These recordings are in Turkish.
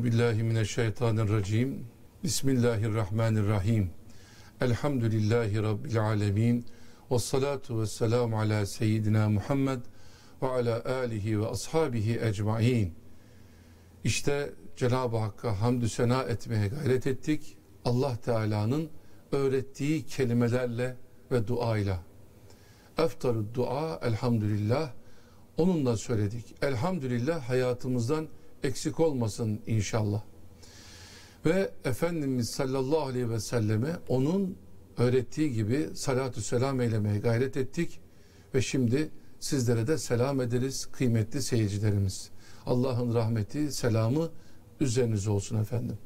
Euzubillahimineşşeytanirracim. Bismillahirrahmanirrahim. Elhamdülillahi Rabbil alemin. Vessalatu vesselamu ala seyyidina Muhammed ve ala alihi ve ashabihi ecmain. İşte Cenab-ı Hakk'a hamdü sena etmeye gayret ettik. Allah Teala'nın öğrettiği kelimelerle ve duayla. Eftarü dua elhamdülillah. Onunla söyledik. Elhamdülillah hayatımızdan eksik olmasın inşallah. Ve Efendimiz sallallahu aleyhi ve selleme onun öğrettiği gibi salatü selam eylemeye gayret ettik. Ve şimdi sizlere de selam ederiz kıymetli seyircilerimiz. Allah'ın rahmeti, selamı üzerinize olsun efendim.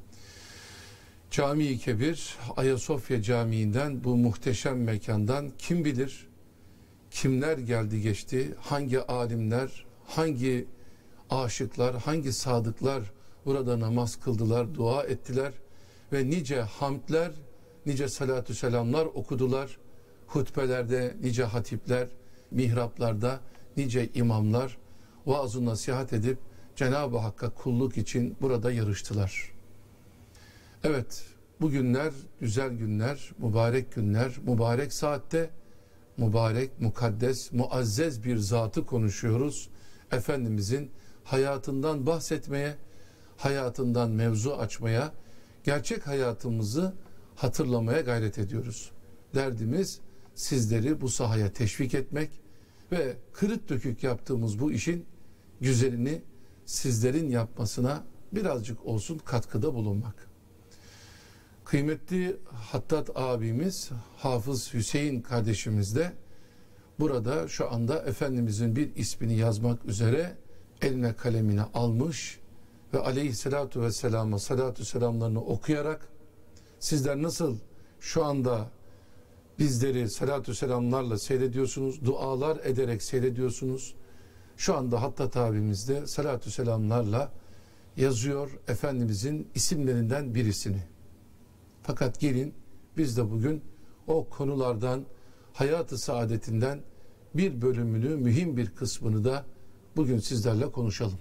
Cami-i Kebir, Ayasofya Camii'nden, bu muhteşem mekandan kim bilir kimler geldi geçti, hangi alimler, hangi aşıklar, hangi sadıklar burada namaz kıldılar, dua ettiler ve nice hamdler, nice salatü selamlar okudular. Hutbelerde nice hatipler, mihraplarda nice imamlar vaaz-ı nasihat edip Cenab-ı Hakk'a kulluk için burada yarıştılar. Evet, bu günler güzel günler, mübarek saatte mübarek, mukaddes, muazzez bir zatı konuşuyoruz. Efendimizin hayatından bahsetmeye, hayatından mevzu açmaya, gerçek hayatımızı hatırlamaya gayret ediyoruz. Derdimiz sizleri bu sahaya teşvik etmek ve kırık dökük yaptığımız bu işin güzelini sizlerin yapmasına birazcık olsun katkıda bulunmak. Kıymetli Hattat abimiz, Hafız Hüseyin kardeşimiz de burada şu anda Efendimizin bir ismini yazmak üzere eline kalemini almış ve aleyhissalatu vesselama salatü selamlarını okuyarak sizler nasıl şu anda bizleri salatü selamlarla seyrediyorsunuz, dualar ederek seyrediyorsunuz. Şu anda Hattat abimiz de salatü selamlarla yazıyor Efendimizin isimlerinden birisini. Fakat gelin biz de bugün o konulardan, hayat-ı saadetinden bir bölümünü, mühim bir kısmını da bugün sizlerle konuşalım.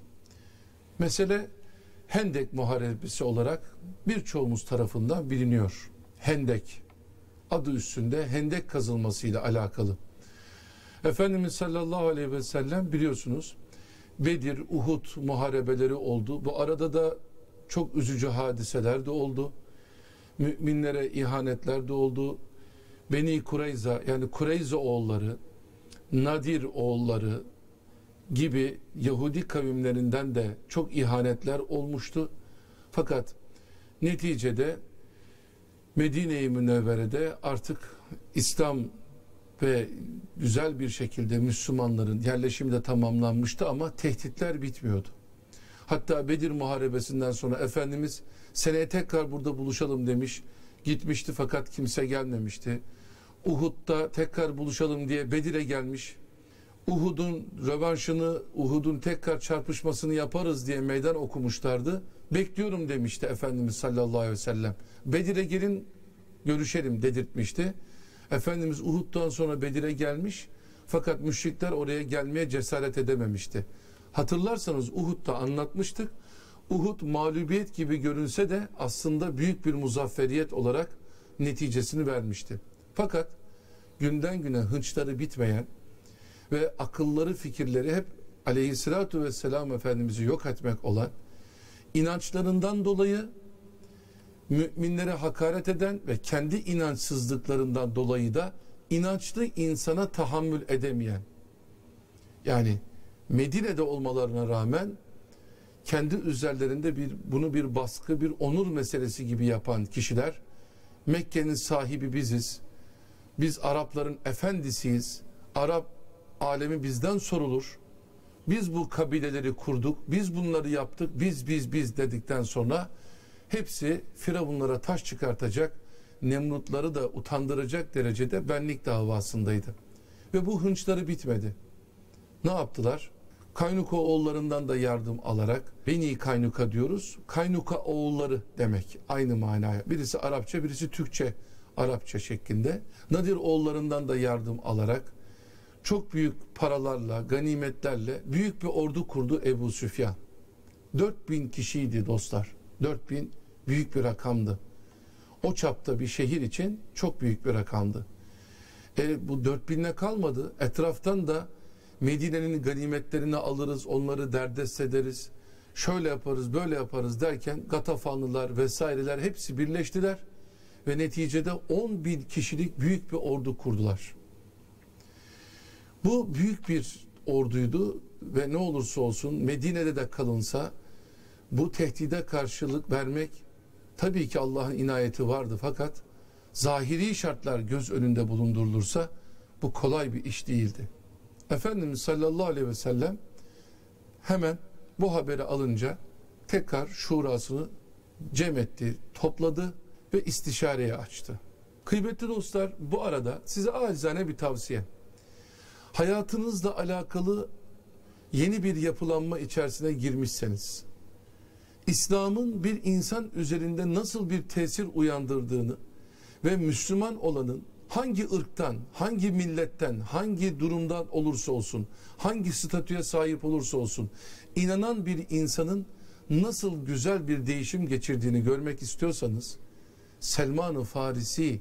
Mesele Hendek Muharebesi olarak birçoğumuz tarafından biliniyor. Hendek adı üstünde hendek kazılmasıyla alakalı. Efendimiz sallallahu aleyhi ve sellem biliyorsunuz Bedir, Uhud muharebeleri oldu. Bu arada da çok üzücü hadiseler de oldu. Müminlere ihanetler de oldu. Beni Kureyza, yani Kureyza oğulları, Nadir oğulları gibi Yahudi kavimlerinden de çok ihanetler olmuştu. Fakat neticede Medine-i Münevvere'de artık İslam ve güzel bir şekilde Müslümanların yerleşimi de tamamlanmıştı ama tehditler bitmiyordu. Hatta Bedir Muharebesi'nden sonra Efendimiz seneye tekrar burada buluşalım demiş. Gitmişti fakat kimse gelmemişti. Uhud'da tekrar buluşalım diye Bedir'e gelmiş. Uhud'un rövanşını, Uhud'un tekrar çarpışmasını yaparız diye meydan okumuşlardı. Bekliyorum demişti Efendimiz sallallahu aleyhi ve sellem. Bedir'e gelin görüşelim dedirtmişti. Efendimiz Uhud'dan sonra Bedir'e gelmiş. Fakat müşrikler oraya gelmeye cesaret edememişti. Hatırlarsanız Uhud'da anlatmıştık. Uhud mağlubiyet gibi görünse de aslında büyük bir muzafferiyet olarak neticesini vermişti. Fakat günden güne hınçları bitmeyen ve akılları, fikirleri hep aleyhissalatu vesselam Efendimiz'i yok etmek olan, inançlarından dolayı müminlere hakaret eden ve kendi inançsızlıklarından dolayı da inançlı insana tahammül edemeyen, yani Medine'de olmalarına rağmen kendi üzerlerinde bunu bir baskı, bir onur meselesi gibi yapan kişiler, Mekke'nin sahibi biziz, biz Arapların efendisiyiz, Arap alemi bizden sorulur, biz bu kabileleri kurduk, biz bunları yaptık, biz dedikten sonra hepsi Firavunlara taş çıkartacak, Nemrutları da utandıracak derecede benlik davasındaydı. Ve bu hınçları bitmedi. Ne yaptılar? Kaynuka oğullarından da yardım alarak, Beni Kaynuka diyoruz, Kaynuka oğulları demek aynı manaya. Birisi Arapça, birisi Türkçe, Arapça şeklinde. Nadir oğullarından da yardım alarak, çok büyük paralarla, ganimetlerle büyük bir ordu kurdu Ebu Süfyan. 4000 kişiydi dostlar. 4000 büyük bir rakamdı. O çapta bir şehir için çok büyük bir rakamdı. Bu 4000'le kalmadı. Etraftan da Medine'nin ganimetlerini alırız, onları derdest ederiz. Şöyle yaparız, böyle yaparız derken Gatafanlılar vesaireler hepsi birleştiler ve neticede 10.000 kişilik büyük bir ordu kurdular. Bu büyük bir orduydu ve ne olursa olsun Medine'de de kalınsa bu tehdide karşılık vermek tabii ki Allah'ın inayeti vardı, fakat zahiri şartlar göz önünde bulundurulursa bu kolay bir iş değildi. Efendimiz sallallahu aleyhi ve sellem hemen bu haberi alınca tekrar şurasını cem etti, topladı ve istişareye açtı. Kıymetli dostlar, bu arada size acizane bir tavsiye. Hayatınızla alakalı yeni bir yapılanma içerisine girmişseniz, İslam'ın bir insan üzerinde nasıl bir tesir uyandırdığını ve Müslüman olanın hangi ırktan, hangi milletten, hangi durumdan olursa olsun, hangi statüye sahip olursa olsun, inanan bir insanın nasıl güzel bir değişim geçirdiğini görmek istiyorsanız, Selman-ı Farisi,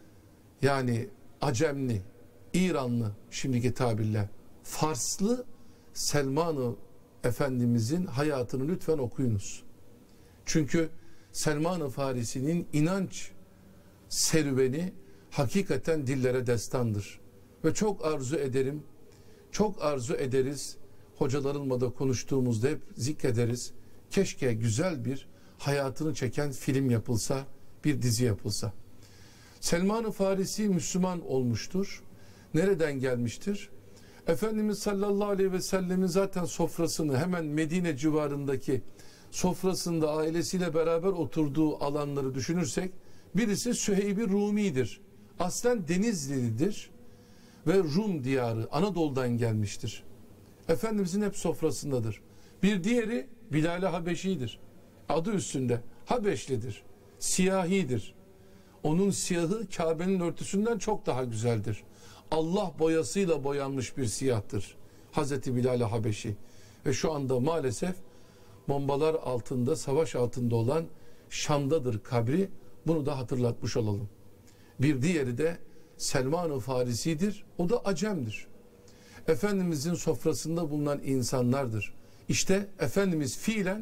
yani Acemli, İranlı şimdiki tabirle, Farslı Selman-ı Efendimizin hayatını lütfen okuyunuz. Çünkü Selman-ı Farisi'nin inanç serüveni hakikaten dillere destandır. Ve çok arzu ederim, çok arzu ederiz, hocalarımla da konuştuğumuzda hep zikrederiz. Keşke güzel bir hayatını çeken film yapılsa, bir dizi yapılsa. Selman-ı Farisi Müslüman olmuştur. Nereden gelmiştir? Efendimiz sallallahu aleyhi ve sellemin zaten sofrasını hemen Medine civarındaki sofrasında ailesiyle beraber oturduğu alanları düşünürsek, birisi Süheyb-i Rumi'dir. Aslen Denizli'dir ve Rum diyarı, Anadolu'dan gelmiştir. Efendimizin hep sofrasındadır. Bir diğeri Bilal-i Habeşi'dir. Adı üstünde Habeşlidir. Siyahidir. Onun siyahı Kabe'nin örtüsünden çok daha güzeldir. Allah boyasıyla boyanmış bir siyahtır Hazreti Bilal-i Habeşi. Ve şu anda maalesef bombalar altında, savaş altında olan Şam'dadır kabri. Bunu da hatırlatmış olalım. Bir diğeri de Selman-ı Farisi'dir. O da Acem'dir. Efendimizin sofrasında bulunan insanlardır. İşte Efendimiz fiilen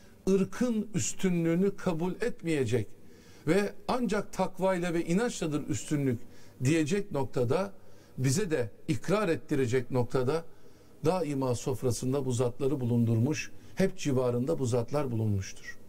ırkın üstünlüğünü kabul etmeyecek ve ancak takvayla ve inançladır üstünlük diyecek noktada, bize de ikrar ettirecek noktada daima sofrasında bu zatları bulundurmuş, hep civarında bu zatlar bulunmuştur.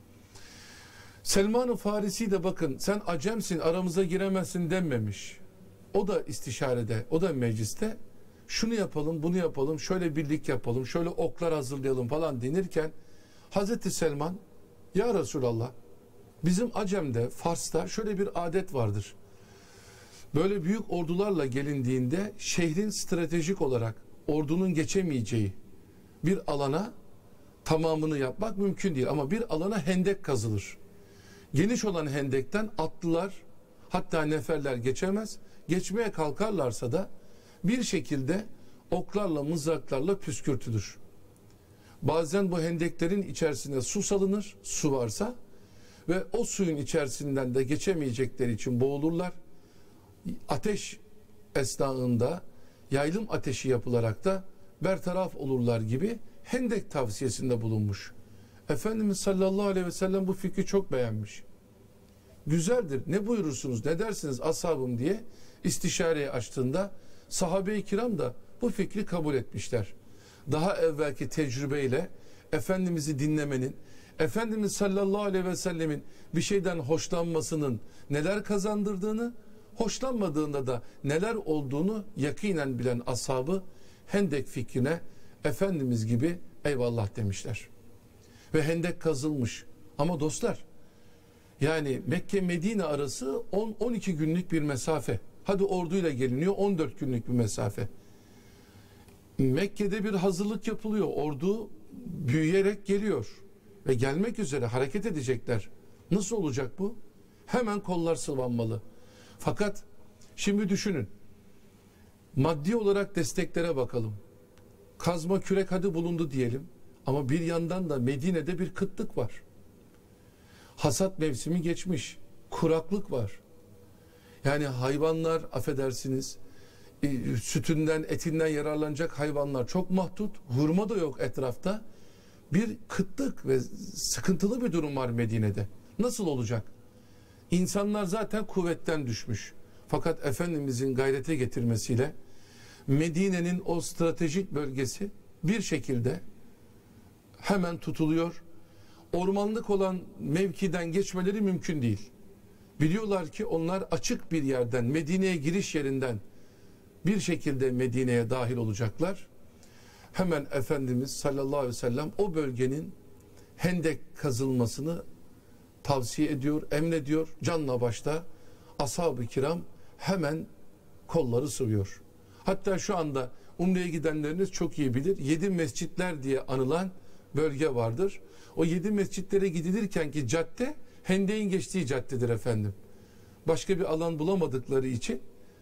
Selman-ı Farisi de bakın, sen Acemsin, aramıza giremezsin denmemiş. O da istişarede, o da mecliste şunu yapalım, bunu yapalım, şöyle birlik yapalım, şöyle oklar hazırlayalım falan denirken Hazreti Selman, ya Resulallah, bizim Acem'de, Fars'ta şöyle bir adet vardır. Böyle büyük ordularla gelindiğinde şehrin stratejik olarak ordunun geçemeyeceği bir alana tamamını yapmak mümkün değil. Ama bir alana hendek kazılır. Geniş olan hendekten atlılar, hatta neferler geçemez. Geçmeye kalkarlarsa da bir şekilde oklarla, mızraklarla püskürtülür. Bazen bu hendeklerin içerisine su salınır, su varsa, ve o suyun içerisinden de geçemeyecekleri için boğulurlar. Ateş esnasında yaylım ateşi yapılarak da bertaraf olurlar gibi hendek tavsiyesinde bulunmuş. Efendimiz sallallahu aleyhi ve sellem bu fikri çok beğenmiş. Güzeldir, ne buyurursunuz, ne dersiniz ashabım diye istişareye açtığında sahabe-i kiram da bu fikri kabul etmişler. Daha evvelki tecrübeyle Efendimiz'i dinlemenin, Efendimiz sallallahu aleyhi ve sellemin bir şeyden hoşlanmasının neler kazandırdığını, hoşlanmadığında da neler olduğunu yakinen bilen ashabı hendek fikrine Efendimiz gibi eyvallah demişler. Ve hendek kazılmış. Ama dostlar, yani Mekke-Medine arası 10-12 günlük bir mesafe. Hadi orduyla geliniyor, 14 günlük bir mesafe. Mekke'de bir hazırlık yapılıyor. Ordu büyüyerek geliyor. Ve gelmek üzere hareket edecekler. Nasıl olacak bu? Hemen kollar sıvanmalı. Fakat şimdi düşünün. Maddi olarak desteklere bakalım. Kazma kürek hadi bulundu diyelim. Ama bir yandan da Medine'de bir kıtlık var. Hasat mevsimi geçmiş. Kuraklık var. Yani hayvanlar, affedersiniz, sütünden, etinden yararlanacak hayvanlar çok mahdut. Hurma da yok etrafta. Bir kıtlık ve sıkıntılı bir durum var Medine'de. Nasıl olacak? İnsanlar zaten kuvvetten düşmüş. Fakat Efendimizin gayrete getirmesiyle Medine'nin o stratejik bölgesi bir şekilde hemen tutuluyor. Ormanlık olan mevkiden geçmeleri mümkün değil. Biliyorlar ki onlar açık bir yerden, Medine'ye giriş yerinden bir şekilde Medine'ye dahil olacaklar. Hemen Efendimiz sallallahu aleyhi ve sellem o bölgenin hendek kazılmasını tavsiye ediyor, emrediyor. Canla başta ashab-ı kiram hemen kolları sıvıyor. Hatta şu anda Umre'ye gidenleriniz çok iyi bilir. 7 mescitler diye anılan bölge vardır. O 7 mescitlere gidilirken ki cadde hendeğin geçtiği caddedir efendim. Başka bir alan bulamadıkları için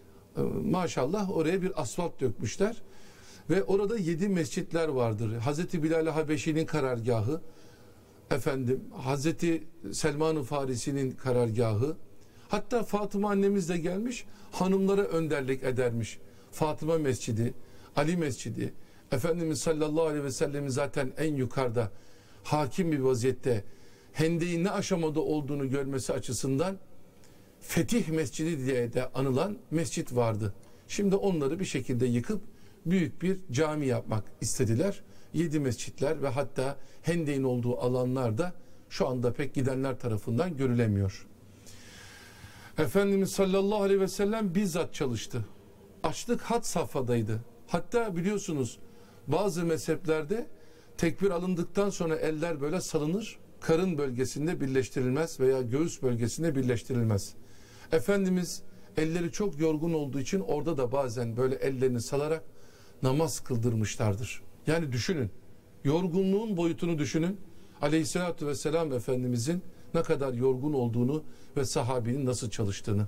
maşallah oraya bir asfalt dökmüşler. Ve orada 7 mescitler vardır. Hazreti Bilal-i Habeşi'nin karargahı, efendim Hazreti Selman-ı Farisi'nin karargahı, hatta Fatıma annemiz de gelmiş hanımlara önderlik edermiş. Fatıma Mescidi, Ali Mescidi, Efendimiz sallallahu aleyhi ve sellem'in zaten en yukarıda hakim bir vaziyette hendeğin ne aşamada olduğunu görmesi açısından Fetih Mescidi diye de anılan mescit vardı. Şimdi onları bir şekilde yıkıp büyük bir cami yapmak istediler. 7 mescitler ve hatta hendeğin olduğu alanlarda şu anda pek gidenler tarafından görülemiyor. Efendimiz sallallahu aleyhi ve sellem bizzat çalıştı. Açlık had safhadaydı. Hatta biliyorsunuz bazı mezheplerde tekbir alındıktan sonra eller böyle salınır. Karın bölgesinde birleştirilmez veya göğüs bölgesinde birleştirilmez. Efendimiz elleri çok yorgun olduğu için orada da bazen böyle ellerini salarak namaz kıldırmışlardır. Yani düşünün, yorgunluğun boyutunu düşünün. Aleyhissalatü vesselam Efendimizin ne kadar yorgun olduğunu ve sahabinin nasıl çalıştığını.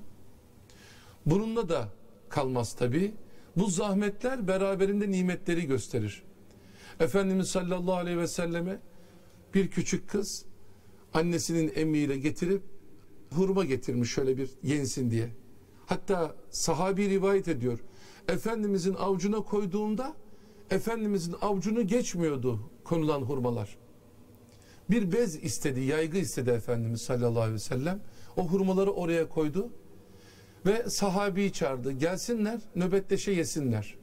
Bununla da kalmaz tabi. Bu zahmetler beraberinde nimetleri gösterir. Efendimiz sallallahu aleyhi ve selleme bir küçük kız annesinin emriyle getirip hurma getirmiş şöyle bir yensin diye. Hatta sahabi rivayet ediyor. Efendimizin avucuna koyduğunda Efendimizin avucunu geçmiyordu konulan hurmalar. Bir bez istedi, yaygı istedi Efendimiz sallallahu aleyhi ve sellem. O hurmaları oraya koydu ve sahabiyi çağırdı. Gelsinler, nöbetleşe yesinler.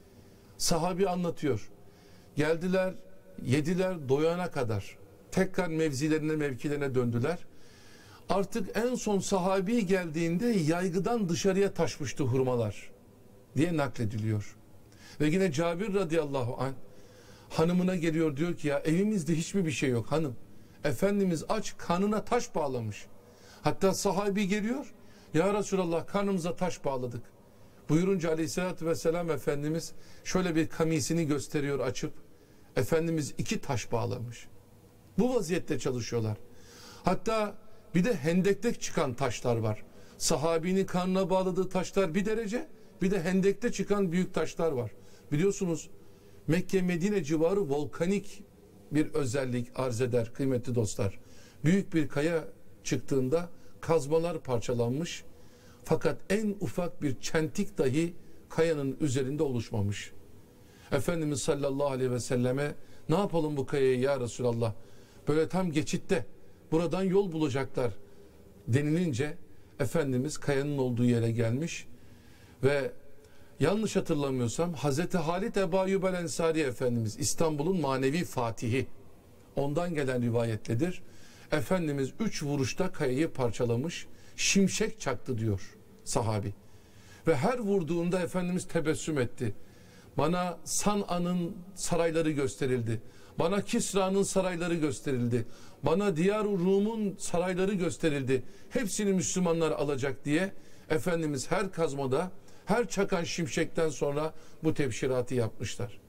Sahabi anlatıyor. Geldiler, yediler doyana kadar. Tekrar mevkilerine döndüler. Artık en son sahabi geldiğinde yaygıdan dışarıya taşmıştı hurmalar diye naklediliyor. Ve yine Cabir radıyallahu anh hanımına geliyor, diyor ki ya evimizde hiçbir şey yok hanım. Efendimiz aç, kanına taş bağlamış. Hatta sahabi geliyor, ya Resulallah kanımıza taş bağladık. Buyurunca aleyhissalatü vesselam Efendimiz şöyle bir kamisini gösteriyor açıp. Efendimiz 2 taş bağlamış. Bu vaziyette çalışıyorlar. Hatta bir de hendekte çıkan taşlar var. Sahabinin karnına bağladığı taşlar bir derece, bir de hendekte çıkan büyük taşlar var. Biliyorsunuz Mekke Medine civarı volkanik bir özellik arz eder kıymetli dostlar. Büyük bir kaya çıktığında kazmalar parçalanmış. Fakat en ufak bir çentik dahi kayanın üzerinde oluşmamış. Efendimiz sallallahu aleyhi ve selleme ne yapalım bu kayayı ya Resulallah? Böyle tam geçitte buradan yol bulacaklar denilince Efendimiz kayanın olduğu yere gelmiş ve yanlış hatırlamıyorsam Hazreti Halit Ebu Eyyub el Ensari Efendimiz İstanbul'un manevi fatihi, ondan gelen rivayetledir. Efendimiz 3 vuruşta kayayı parçalamış, şimşek çaktı diyor sahabi. Ve her vurduğunda Efendimiz tebessüm etti. Bana San'a'nın sarayları gösterildi. Bana Kisra'nın sarayları gösterildi. Bana Diyar-ı Rum'un sarayları gösterildi. Hepsini Müslümanlar alacak diye Efendimiz her kazmada, her çakan şimşekten sonra bu tebşiratı yapmışlar.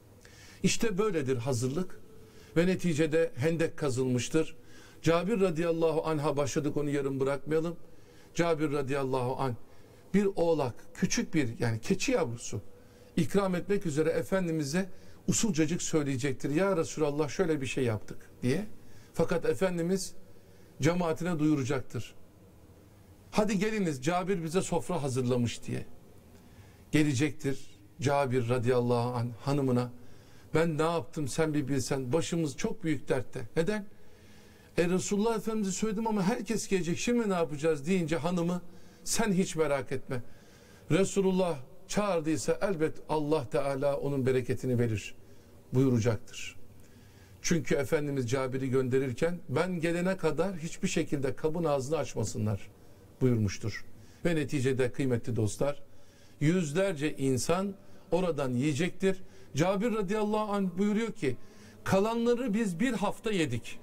İşte böyledir hazırlık ve neticede hendek kazılmıştır. Cabir radıyallahu anh'a başladık, onu yarım bırakmayalım. Cabir radıyallahu anh bir oğlak, küçük bir yani keçi yavrusu ikram etmek üzere Efendimiz'e usulcacık söyleyecektir. Ya Resulallah şöyle bir şey yaptık diye. Fakat Efendimiz cemaatine duyuracaktır. Hadi geliniz, Cabir bize sofra hazırlamış diye. Gelecektir Cabir radıyallahu anh hanımına. Ben ne yaptım sen bir bilsen, başımız çok büyük dertte. Neden? Resulullah Efendimiz'e söyledim ama herkes gelecek, şimdi ne yapacağız deyince hanımı, sen hiç merak etme. Resulullah çağırdıysa elbet Allah Teala onun bereketini verir buyuracaktır. Çünkü Efendimiz Cabir'i gönderirken ben gelene kadar hiçbir şekilde kabın ağzını açmasınlar buyurmuştur. Ve neticede kıymetli dostlar, yüzlerce insan oradan yiyecektir. Cabir radıyallahu anh buyuruyor ki, kalanları biz bir hafta yedik.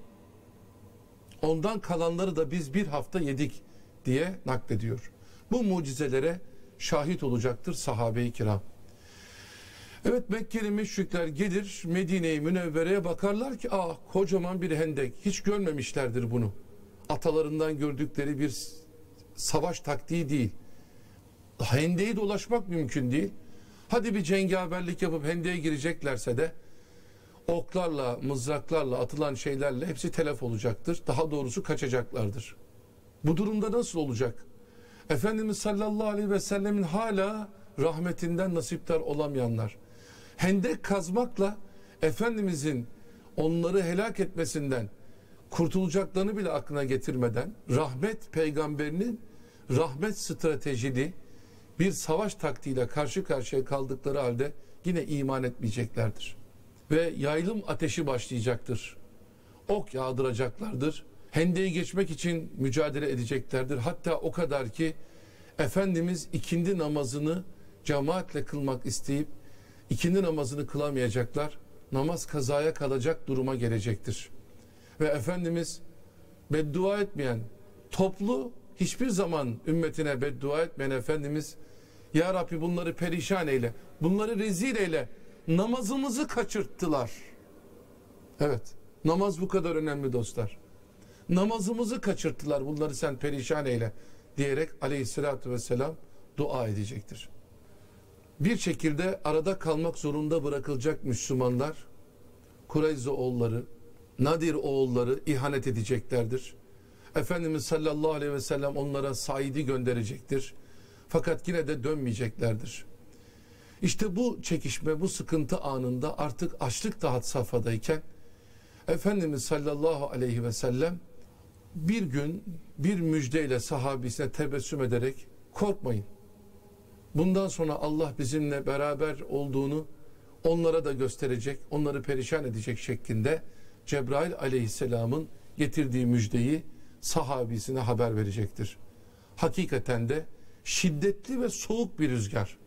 Ondan kalanları da biz bir hafta yedik diye naklediyor. Bu mucizelere şahit olacaktır sahabe-i kiram. Evet, Mekkeli müşrikler gelir Medine-i Münevvere'ye, bakarlar ki kocaman bir hendek. Hiç görmemişlerdir bunu. Atalarından gördükleri bir savaş taktiği değil. Hendeği dolaşmak mümkün değil. Hadi bir cengaverlik yapıp hendeğe gireceklerse de oklarla, mızraklarla, atılan şeylerle hepsi telef olacaktır. Daha doğrusu kaçacaklardır. Bu durumda nasıl olacak? Efendimiz sallallahu aleyhi ve sellemin hala rahmetinden nasipdar olamayanlar, hendek kazmakla Efendimizin onları helak etmesinden kurtulacaklarını bile aklına getirmeden, rahmet peygamberinin rahmet stratejili bir savaş taktiğiyle karşı karşıya kaldıkları halde yine iman etmeyeceklerdir. Ve yaylım ateşi başlayacaktır. Ok yağdıracaklardır. Hendeyi geçmek için mücadele edeceklerdir. Hatta o kadar ki Efendimiz ikindi namazını cemaatle kılmak isteyip ikindi namazını kılamayacaklar. Namaz kazaya kalacak duruma gelecektir. Ve Efendimiz beddua etmeyen, toplu hiçbir zaman ümmetine beddua etmeyen Efendimiz, Ya Rabbi bunları perişan eyle, bunları rezil eyle, namazımızı kaçırttılar. Evet, namaz bu kadar önemli dostlar. Namazımızı kaçırttılar, bunları sen perişan eyle diyerek aleyhissalatü vesselam dua edecektir. Bir şekilde arada kalmak zorunda bırakılacak Müslümanlar, Kureyze oğulları, Nadir oğulları ihanet edeceklerdir. Efendimiz sallallahu aleyhi ve sellem onlara Said'i gönderecektir. Fakat yine de dönmeyeceklerdir. İşte bu çekişme, bu sıkıntı anında artık açlık da had safhadayken Efendimiz sallallahu aleyhi ve sellem bir gün bir müjdeyle sahabisine tebessüm ederek, korkmayın, bundan sonra Allah bizimle beraber olduğunu onlara da gösterecek, onları perişan edecek şeklinde Cebrail aleyhisselamın getirdiği müjdeyi sahabisine haber verecektir. Hakikaten de şiddetli ve soğuk bir rüzgar.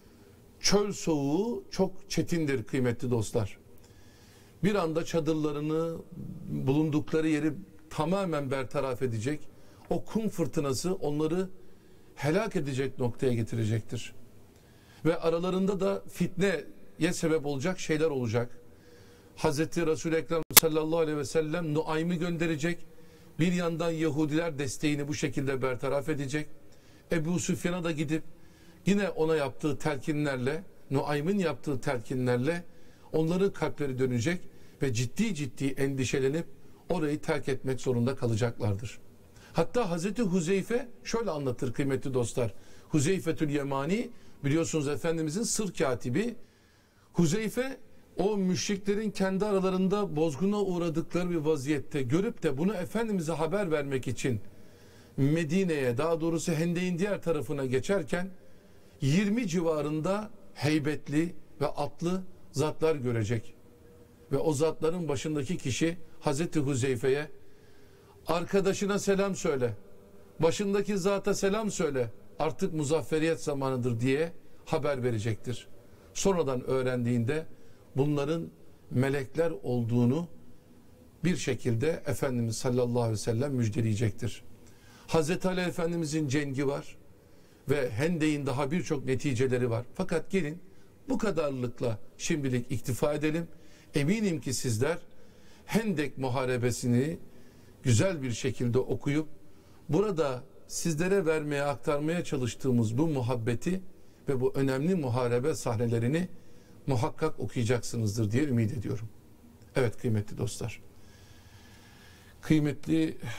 Çöl soğuğu çok çetindir kıymetli dostlar. Bir anda çadırlarını, bulundukları yeri tamamen bertaraf edecek. O kum fırtınası onları helak edecek noktaya getirecektir. Ve aralarında da fitneye sebep olacak şeyler olacak. Hazreti Resul-i Ekrem sallallahu aleyhi ve sellem Nuaym'i gönderecek. Bir yandan Yahudiler desteğini bu şekilde bertaraf edecek. Ebu Süfyan'a da gidip yine ona yaptığı telkinlerle, Nuaym'in yaptığı telkinlerle onların kalpleri dönecek ve ciddi ciddi endişelenip orayı terk etmek zorunda kalacaklardır. Hatta Hazreti Huzeyfe şöyle anlatır kıymetli dostlar. Huzeyfetül Yemani, biliyorsunuz Efendimizin sır katibi. Huzeyfe o müşriklerin kendi aralarında bozguna uğradıkları bir vaziyette görüp de bunu Efendimiz'e haber vermek için Medine'ye, daha doğrusu Hendek'in diğer tarafına geçerken 20 civarında heybetli ve atlı zatlar görecek. Ve o zatların başındaki kişi Hazreti Huzeyfe'ye, arkadaşına selam söyle, başındaki zata selam söyle, artık muzafferiyet zamanıdır diye haber verecektir. Sonradan öğrendiğinde bunların melekler olduğunu bir şekilde Efendimiz sallallahu aleyhi ve sellem müjdeleyecektir. Hazreti Ali Efendimizin cengi var ve Hendek'in daha birçok neticeleri var. Fakat gelin bu kadarlıkla şimdilik iktifa edelim. Eminim ki sizler Hendek muharebesini güzel bir şekilde okuyup burada sizlere vermeye, aktarmaya çalıştığımız bu muhabbeti ve bu önemli muharebe sahnelerini muhakkak okuyacaksınızdır diye ümit ediyorum. Evet kıymetli dostlar. Kıymetli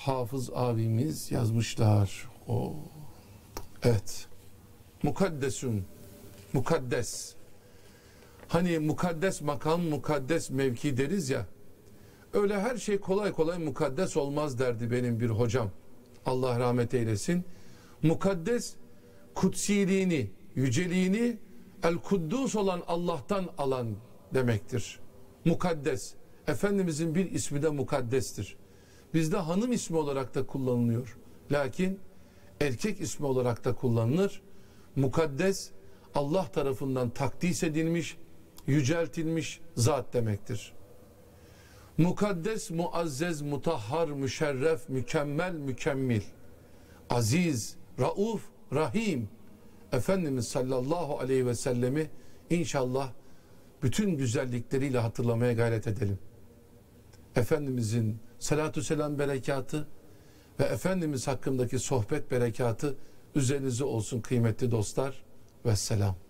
Hafız abimiz yazmışlar. Evet. Mukaddesun. Mukaddes. Hani mukaddes makam, mukaddes mevki deriz ya. Öyle her şey kolay kolay mukaddes olmaz derdi benim bir hocam. Allah rahmet eylesin. Mukaddes, kutsiliğini, yüceliğini el-Kuddus olan Allah'tan alan demektir. Mukaddes. Efendimizin bir ismi de mukaddestir. Bizde hanım ismi olarak da kullanılıyor. Lakin erkek ismi olarak da kullanılır. Mukaddes, Allah tarafından takdis edilmiş, yüceltilmiş zat demektir. Mukaddes, muazzez, mutahhar, müşerref, mükemmel, mükemmel, aziz, rauf, rahim. Efendimiz sallallahu aleyhi ve sellemi inşallah bütün güzellikleriyle hatırlamaya gayret edelim. Efendimizin salatü selam berekatı ve Efendimiz hakkındaki sohbet berekatı üzerinize olsun kıymetli dostlar. Vesselam.